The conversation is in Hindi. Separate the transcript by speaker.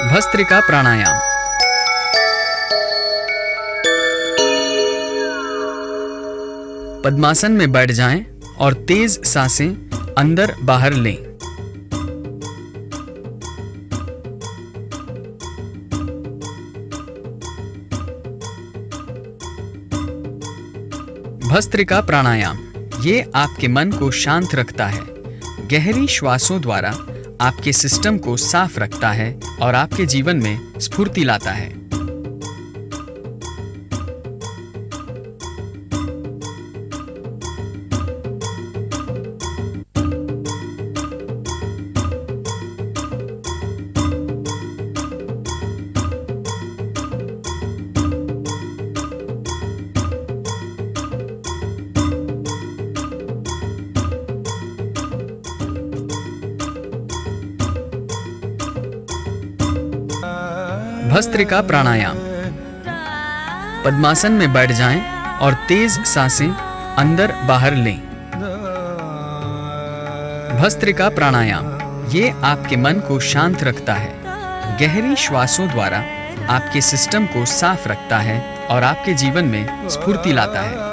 Speaker 1: भस्त्रिका प्राणायाम। पद्मासन में बैठ जाएं और तेज सांसें अंदर बाहर लें। भस्त्रिका प्राणायाम ये आपके मन को शांत रखता है, गहरी श्वासों द्वारा आपके सिस्टम को साफ रखता है और आपके जीवन में स्फूर्ति लाता है। भस्त्रिका प्राणायाम। पद्मासन में बैठ जाएं और तेज सांसें अंदर बाहर लें। भस्त्रिका प्राणायाम ये आपके मन को शांत रखता है, गहरी श्वासों द्वारा आपके सिस्टम को साफ रखता है और आपके जीवन में स्फूर्ति लाता है।